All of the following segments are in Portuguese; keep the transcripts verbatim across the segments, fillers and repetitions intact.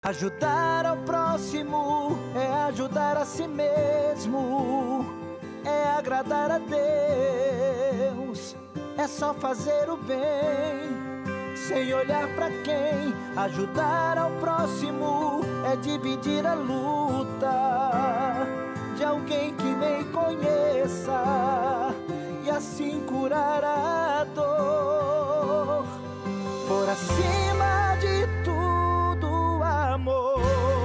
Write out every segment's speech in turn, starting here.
Ajudar ao próximo é ajudar a si mesmo, é agradar a Deus, é só fazer o bem, sem olhar pra quem. Ajudar ao próximo é dividir a luta de alguém que nem conheça e assim curar a dor. Por acima de tudo, amor.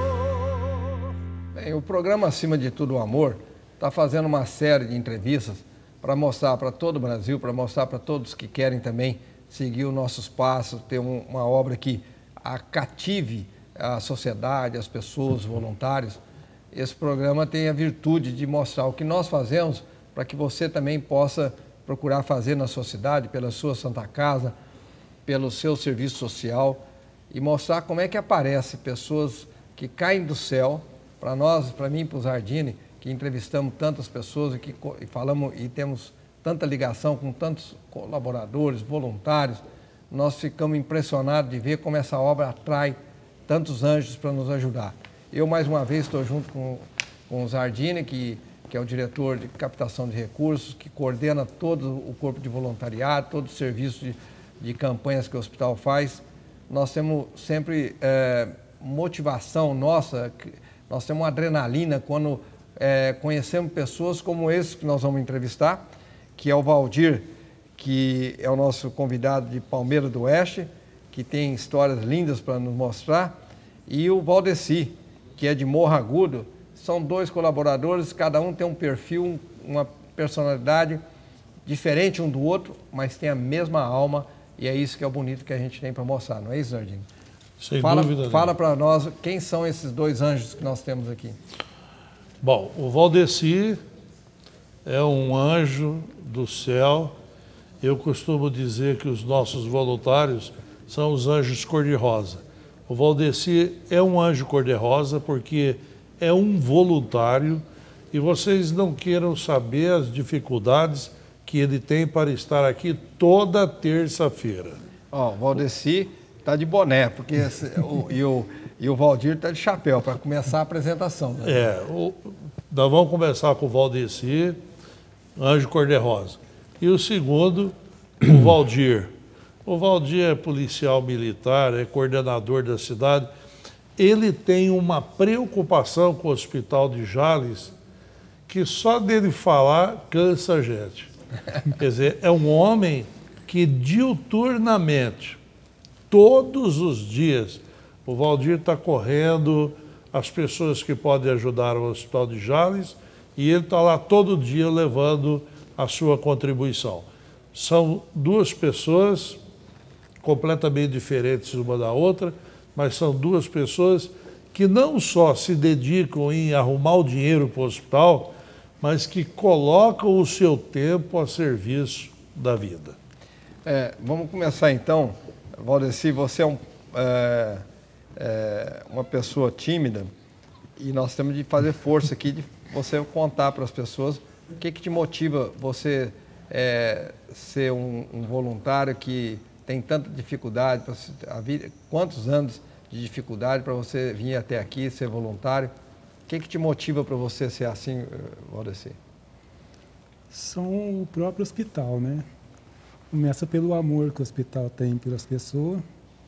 Bem, o programa Acima de Tudo, Amor está fazendo uma série de entrevistas para mostrar para todo o Brasil, para mostrar para todos que querem também seguir os nossos passos, ter um, uma obra que a cative a sociedade, as pessoas, os voluntários. Esse programa tem a virtude de mostrar o que nós fazemos para que você também possa procurar fazer na sua cidade, pela sua Santa Casa, pelo seu serviço social, e mostrar como é que aparece pessoas que caem do céu. Para nós, para mim e para o Zardini, que entrevistamos tantas pessoas e que e falamos e temos tanta ligação com tantos colaboradores, voluntários, nós ficamos impressionados de ver como essa obra atrai tantos anjos para nos ajudar. Eu, mais uma vez, estou junto com, com o Zardini, que, que é o diretor de captação de recursos, que coordena todo o corpo de voluntariado, todo o serviço de, de campanhas que o hospital faz. Nós temos sempre é, motivação nossa, nós temos uma adrenalina quando é, conhecemos pessoas como esse que nós vamos entrevistar, que é o Valdir, que é o nosso convidado de Palmeira do Oeste, que tem histórias lindas para nos mostrar, e o Valdeci, que é de Morro Agudo. São dois colaboradores, cada um tem um perfil, uma personalidade diferente um do outro, mas tem a mesma alma, e é isso que é o bonito que a gente tem para mostrar, não é isso, Zardini? Sem fala, dúvida. Fala para nós quem são esses dois anjos que nós temos aqui. Bom, o Valdeci é um anjo do céu. Eu costumo dizer que os nossos voluntários são os anjos cor-de-rosa. O Valdeci é um anjo cor-de-rosa porque é um voluntário, e vocês não queiram saber as dificuldades que ele tem para estar aqui toda terça-feira. Ó, o Valdeci está de boné, porque esse, o, e, o, e o Valdir está de chapéu para começar a apresentação. Né? É, o, nós vamos começar com o Valdeci, anjo cor-de-rosa. E o segundo, o Valdir. O Valdir é policial militar, é coordenador da cidade. Ele tem uma preocupação com o Hospital de Jales que só dele falar cansa a gente. Quer dizer, é um homem que diuturnamente, todos os dias, o Valdir está correndo as pessoas que podem ajudar o Hospital de Jales, e ele está lá todo dia levando a sua contribuição. São duas pessoas completamente diferentes uma da outra, mas são duas pessoas que não só se dedicam em arrumar o dinheiro para o hospital, mas que colocam o seu tempo a serviço da vida. É, vamos começar então. Valdeci, você é, um, é, é uma pessoa tímida, e nós temos de fazer força aqui de você contar para as pessoas o que, que te motiva você é, ser um, um voluntário que tem tanta dificuldade, pra, a vida, quantos anos de dificuldade para você vir até aqui, ser voluntário. O que, que te motiva para você ser assim, Valdeci? São o próprio hospital, né? Começa pelo amor que o hospital tem pelas pessoas.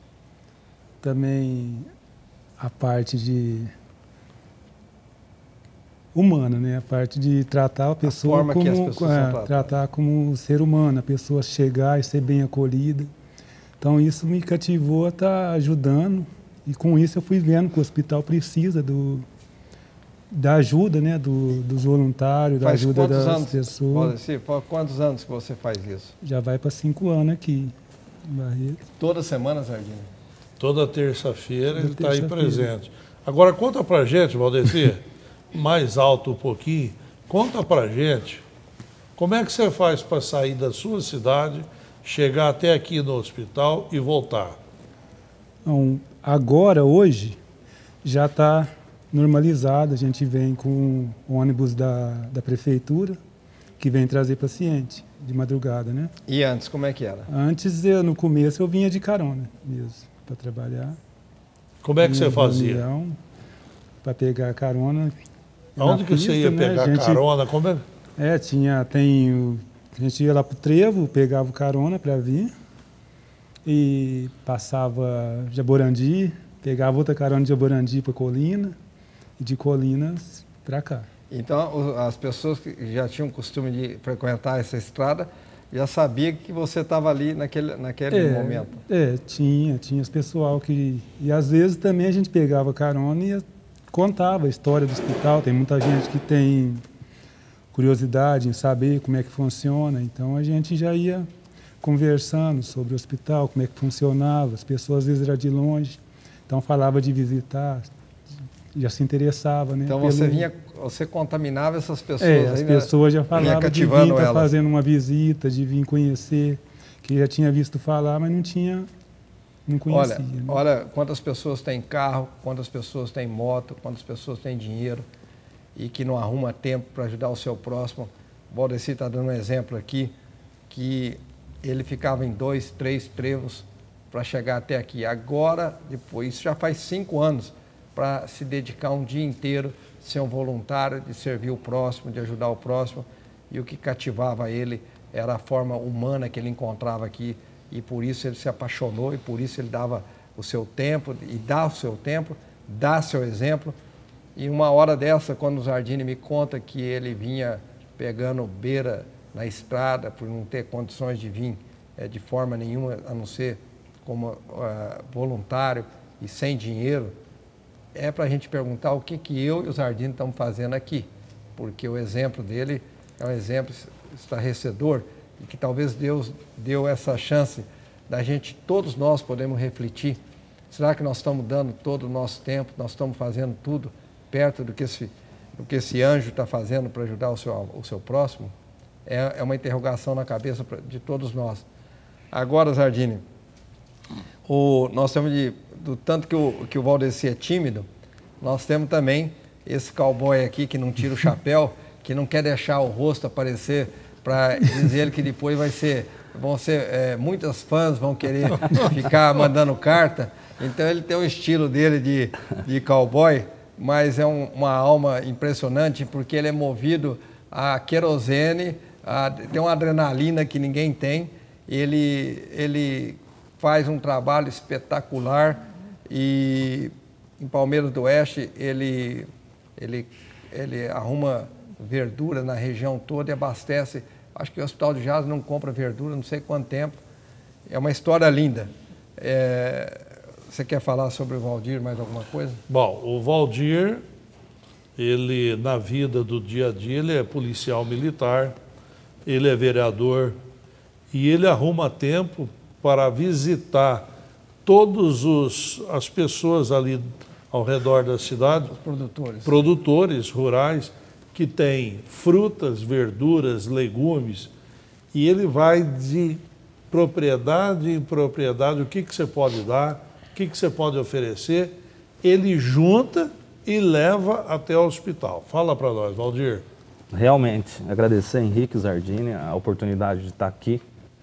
Também a parte de humana, né? A parte de tratar a pessoa a como, que as pessoas é, são tratar como ser humano, a pessoa chegar e ser bem acolhida. Então isso me cativou a estar ajudando, e com isso eu fui vendo que o hospital precisa do, da ajuda, né? Do, dos voluntários, da faz ajuda das anos, pessoas. Valdeci, faz quantos anos que você faz isso? Já vai para cinco anos aqui em Barreto. Toda semana, Zardini? Toda terça-feira ele está aí terça-feira. presente. Agora conta pra gente, Valdeci, mais alto um pouquinho, conta pra gente como é que você faz para sair da sua cidade, chegar até aqui no hospital e voltar. Então, agora, hoje, já está normalizado. A gente vem com ônibus da, da prefeitura, que vem trazer paciente de madrugada, né? E antes, como é que era? Antes, eu, no começo, eu vinha de carona mesmo, para trabalhar. Como é que você fazia? Para pegar carona. Aonde que você ia né? pegar gente, carona? Como é? É, tinha, tem, o, a gente ia lá pro trevo, pegava o carona para vir e passava Jaborandi, pegava outra carona de Jaborandi para Colina e de Colinas para cá. Então, as pessoas que já tinham o costume de frequentar essa estrada já sabiam que você estava ali naquele, naquele é, momento. É, tinha, tinha os pessoal que... E às vezes também a gente pegava carona e contava a história do hospital. Tem muita gente que tem curiosidade em saber como é que funciona. Então a gente já ia conversando sobre o hospital, como é que funcionava. As pessoas às vezes eram de longe, então falava de visitar, já se interessava, né? Então pelo... você vinha, você contaminava essas pessoas. É, as aí, pessoas né? já falavam de vir estar fazendo uma visita, de vir conhecer, que já tinha visto falar, mas não tinha, não conhecia. Olha, né? olha quantas pessoas têm carro, quantas pessoas têm moto, quantas pessoas têm dinheiro e que não arruma tempo para ajudar o seu próximo. O Valdeci está dando um exemplo aqui, que ele ficava em dois, três trevos para chegar até aqui. Agora, depois, isso já faz cinco anos, para se dedicar um dia inteiro, ser um voluntário, de servir o próximo, de ajudar o próximo. E o que cativava ele era a forma humana que ele encontrava aqui. E por isso ele se apaixonou, e por isso ele dava o seu tempo, e dá o seu tempo, dá seu exemplo. E uma hora dessa, quando o Zardini me conta que ele vinha pegando beira na estrada, por não ter condições de vir é, de forma nenhuma, a não ser como uh, voluntário e sem dinheiro, é para a gente perguntar o que, que eu e o Zardini estamos fazendo aqui, porque o exemplo dele é um exemplo estarrecedor e que talvez Deus deu essa chance da gente, todos nós podemos refletir, será que nós estamos dando todo o nosso tempo, nós estamos fazendo tudo perto do que esse, do que esse anjo está fazendo para ajudar o seu, o seu próximo? É, é uma interrogação na cabeça de todos nós. Agora, Zardini, o, nós temos de, do tanto que o, que o Valdeci é tímido, nós temos também esse cowboy aqui que não tira o chapéu, que não quer deixar o rosto aparecer, para dizer que depois vai ser, vão ser, é, muitas fãs vão querer ficar mandando carta. Então ele tem o estilo dele de, de cowboy, mas é um, uma alma impressionante, porque ele é movido a querosene, a, tem uma adrenalina que ninguém tem. Ele, ele faz um trabalho espetacular e em Palmeiras do Oeste ele, ele, ele arruma verdura na região toda e abastece. Acho que o Hospital de Jazz não compra verdura, não sei quanto tempo. É uma história linda. É, você quer falar sobre o Valdir mais alguma coisa? Bom, o Valdir, ele na vida do dia a dia, ele é policial militar, ele é vereador e ele arruma tempo para visitar todas as pessoas ali ao redor da cidade, os produtores, produtores rurais, que têm frutas, verduras, legumes, e ele vai de propriedade em propriedade, o que, que você pode dar, o que, que você pode oferecer, ele junta e leva até o hospital. Fala para nós, Valdir. Realmente, agradecer a Henrique Zardini a oportunidade de estar aqui.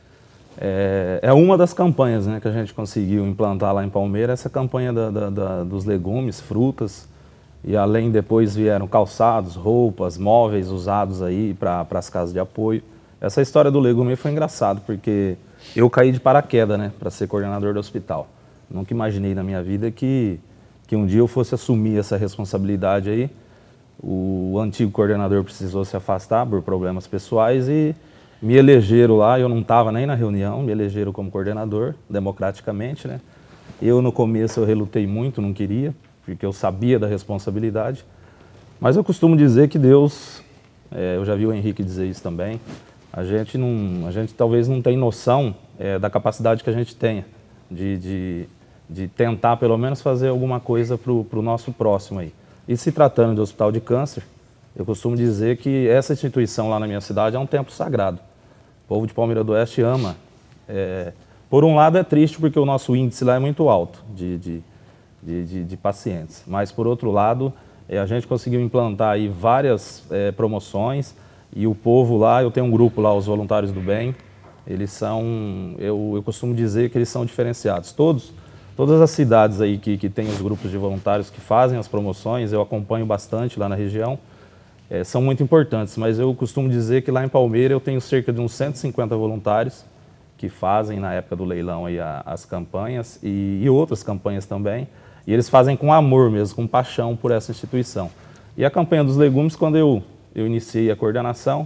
É, é uma das campanhas, né, que a gente conseguiu implantar lá em Palmeiras, essa campanha da, da, da, dos legumes, frutas, e além depois vieram calçados, roupas, móveis usados aí para as casas de apoio. Essa história do legume foi engraçado, porque eu caí de paraquedas, né, para ser coordenador do hospital. Nunca imaginei na minha vida que, que um dia eu fosse assumir essa responsabilidade aí. O antigo coordenador precisou se afastar por problemas pessoais e me elegeram lá, eu não estava nem na reunião, me elegeram como coordenador, democraticamente, né? Eu no começo eu relutei muito, não queria, porque eu sabia da responsabilidade. Mas eu costumo dizer que Deus, é, eu já vi o Henrique dizer isso também, a gente, não, a gente talvez não tem noção é, da capacidade que a gente tenha de, de, de tentar pelo menos fazer alguma coisa para o nosso próximo aí. E se tratando de hospital de câncer, eu costumo dizer que essa instituição lá na minha cidade é um templo sagrado. O povo de Palmeiras do Oeste ama. É, por um lado é triste porque o nosso índice lá é muito alto de, de, de, de, de pacientes, mas por outro lado é, a gente conseguiu implantar aí várias é, promoções e o povo lá, eu tenho um grupo lá, os Voluntários do Bem, eles são, eu, eu costumo dizer que eles são diferenciados. Todos, Todas as cidades aí que, que tem os grupos de voluntários que fazem as promoções, eu acompanho bastante lá na região, é, são muito importantes, mas eu costumo dizer que lá em Palmeira eu tenho cerca de uns cento e cinquenta voluntários que fazem na época do leilão aí a, as campanhas e, e outras campanhas também, e eles fazem com amor mesmo, com paixão por essa instituição. E a campanha dos legumes, quando eu, eu iniciei a coordenação,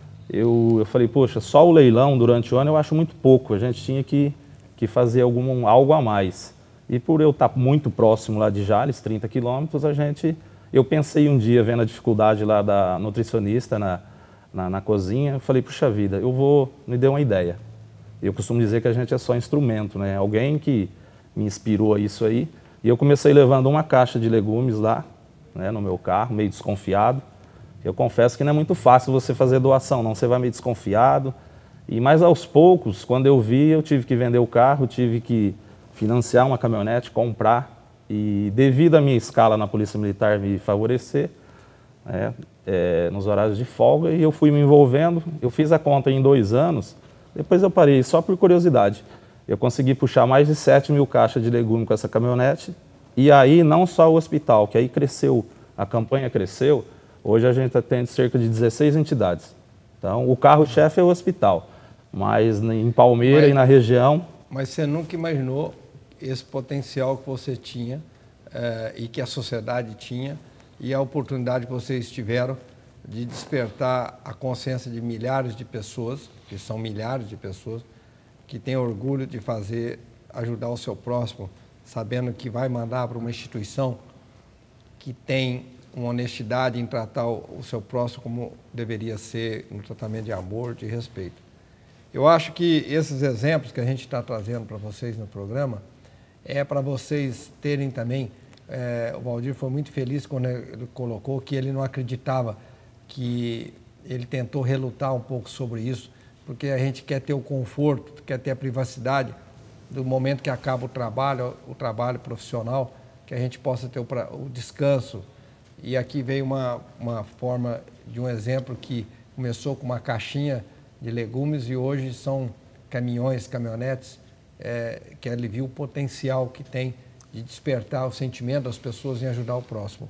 eu, eu falei, poxa, só o leilão durante o ano eu acho muito pouco, a gente tinha que, que fazer algum, algo a mais. E por eu estar muito próximo lá de Jales, trinta quilômetros, a gente, eu pensei um dia, vendo a dificuldade lá da nutricionista na, na, na cozinha, eu falei, puxa vida, eu vou, me deu uma ideia. Eu costumo dizer que a gente é só instrumento, né? Alguém que me inspirou a isso aí. E eu comecei levando uma caixa de legumes lá, né, no meu carro, meio desconfiado. Eu confesso que não é muito fácil você fazer doação, não, você vai meio desconfiado. E mais aos poucos, quando eu vi, eu tive que vender o carro, tive que financiar uma caminhonete, comprar, e devido à minha escala na Polícia Militar me favorecer, né, é, nos horários de folga, e eu fui me envolvendo, eu fiz a conta em dois anos, depois eu parei só por curiosidade. Eu consegui puxar mais de sete mil caixas de legume com essa caminhonete, e aí não só o hospital, que aí cresceu, a campanha cresceu, hoje a gente atende cerca de dezesseis entidades. Então, o carro-chefe é o hospital, mas em Palmeira mas, e na região... Mas você nunca imaginou esse potencial que você tinha eh, e que a sociedade tinha e a oportunidade que vocês tiveram de despertar a consciência de milhares de pessoas, que são milhares de pessoas, que têm orgulho de fazer, ajudar o seu próximo, sabendo que vai mandar para uma instituição que tem uma honestidade em tratar o, o seu próximo como deveria ser, um tratamento de amor, de respeito. Eu acho que esses exemplos que a gente está trazendo para vocês no programa é para vocês terem também, é, o Valdir foi muito feliz quando ele colocou que ele não acreditava, que ele tentou relutar um pouco sobre isso, porque a gente quer ter o conforto, quer ter a privacidade do momento que acaba o trabalho, o trabalho profissional, que a gente possa ter o, o descanso. E aqui veio uma, uma forma de um exemplo que começou com uma caixinha de legumes e hoje são caminhões, caminhonetes, é, que alivia o potencial que tem de despertar o sentimento das pessoas em ajudar o próximo.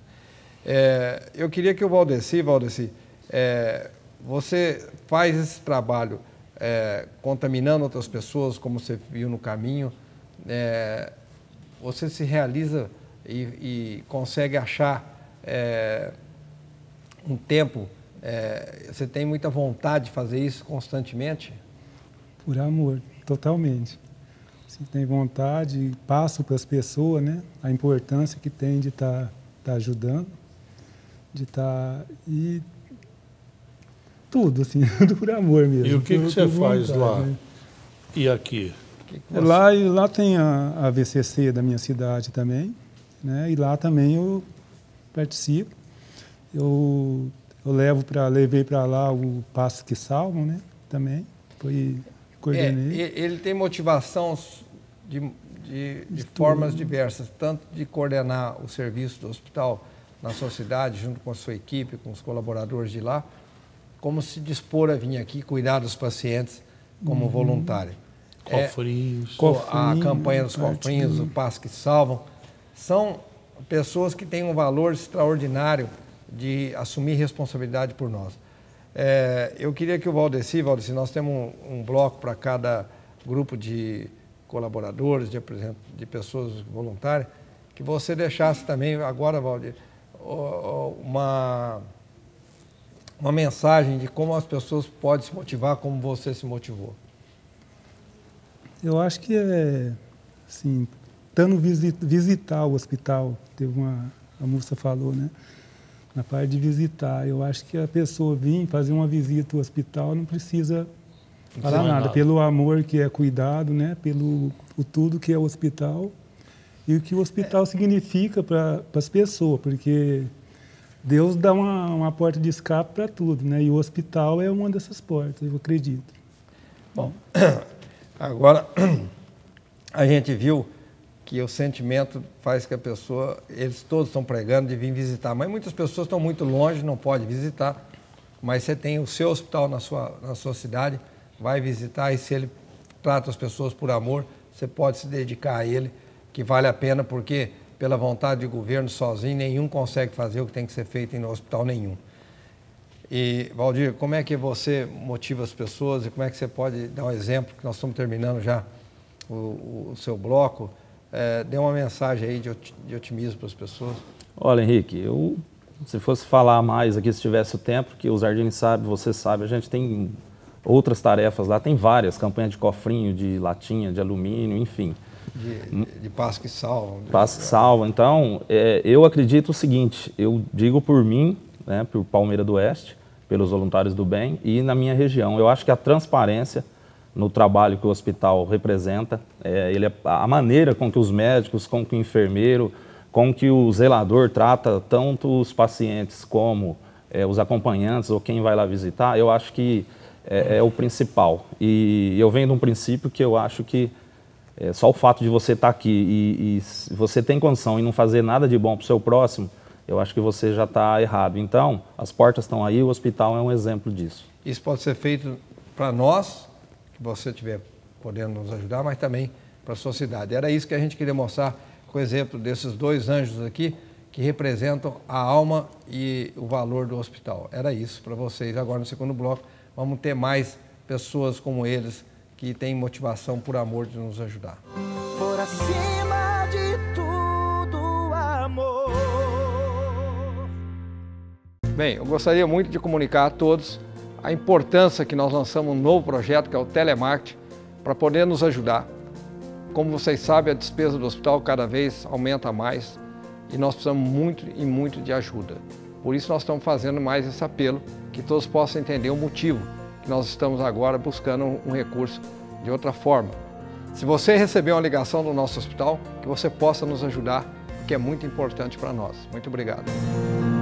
É, eu queria que o Valdeci, Valdeci, é, você faz esse trabalho é, contaminando outras pessoas, como você viu no caminho, é, você se realiza e, e consegue achar é, um tempo, é, você tem muita vontade de fazer isso constantemente? Por amor, totalmente. Se tem vontade, passo para as pessoas, né, a importância que tem de estar tá, tá ajudando, de estar... Tá, e tudo, assim, por amor mesmo. E o que, por, que você faz vontade, lá né? e aqui? Que que você... Lá, lá tem a, a V C C da minha cidade também, né, e lá também eu participo. Eu, eu levo para levei para lá o Passos que Salvam, né, também, foi... Coordenei. É, ele tem motivação de, de, de formas diversas, tanto de coordenar o serviço do hospital na sua cidade, junto com a sua equipe, com os colaboradores de lá, como se dispor a vir aqui cuidar dos pacientes como uhum. voluntário. Cofrinhos. É, a campanha dos cofrinhos, o Passo que Salvam, são pessoas que têm um valor extraordinário de assumir responsabilidade por nós. É, eu queria que o Valdeci, Valdeci, nós temos um, um bloco para cada grupo de colaboradores, de, de pessoas voluntárias, que você deixasse também, agora, Valdir, uma, uma mensagem de como as pessoas podem se motivar, como você se motivou. Eu acho que é, assim, estando visit, visitar o hospital, teve uma, a moça falou, né? Na parte de visitar, eu acho que a pessoa vir fazer uma visita ao hospital não precisa falar nada, nada, pelo amor que é cuidado, né? Pelo o tudo que é o hospital e o que o hospital é. significa para as pessoas, porque Deus dá uma, uma porta de escape para tudo, né? E o hospital é uma dessas portas, eu acredito. Bom, agora a gente viu que o sentimento faz que a pessoa, eles todos estão pregando de vir visitar, mas muitas pessoas estão muito longe, não podem visitar, mas você tem o seu hospital na sua, na sua cidade, vai visitar e se ele trata as pessoas por amor, você pode se dedicar a ele que vale a pena, porque pela vontade do governo sozinho, nenhum consegue fazer o que tem que ser feito em hospital nenhum. E, Valdir, como é que você motiva as pessoas e como é que você pode dar um exemplo, que nós estamos terminando já o, o seu bloco, é, dê uma mensagem aí de, de otimismo para as pessoas. Olha, Henrique, eu, se fosse falar mais aqui, se tivesse o tempo, que o Zardini sabe, você sabe, a gente tem outras tarefas lá, tem várias, campanha de cofrinho, de latinha, de alumínio, enfim. De, de, de Pasco e Salva. Pasco e Salva. Então, é, eu acredito o seguinte, eu digo por mim, né, por Palmeira do Oeste, pelos voluntários do bem e na minha região. Eu acho que a transparência no trabalho que o hospital representa, é, ele é, a maneira com que os médicos, com que o enfermeiro, com que o zelador trata tanto os pacientes como é, os acompanhantes ou quem vai lá visitar, eu acho que é, é o principal. E eu venho de um princípio que eu acho que é, só o fato de você estar aqui e, e você tem condição e não fazer nada de bom para o seu próximo, eu acho que você já está errado. Então, as portas estão aí, o hospital é um exemplo disso. Isso pode ser feito para nós, que você estiver podendo nos ajudar, mas também para a sociedade. Era isso que a gente queria mostrar com o exemplo desses dois anjos aqui, que representam a alma e o valor do hospital. Era isso para vocês. Agora, no segundo bloco, vamos ter mais pessoas como eles, que têm motivação por amor de nos ajudar. Por acima de tudo, amor. Bem, eu gostaria muito de comunicar a todos a importância que nós lançamos um novo projeto, que é o Telemarketing, para poder nos ajudar. Como vocês sabem, a despesa do hospital cada vez aumenta mais e nós precisamos muito e muito de ajuda. Por isso nós estamos fazendo mais esse apelo, que todos possam entender o motivo que nós estamos agora buscando um recurso de outra forma. Se você receber uma ligação do nosso hospital, que você possa nos ajudar, que é muito importante para nós. Muito obrigado.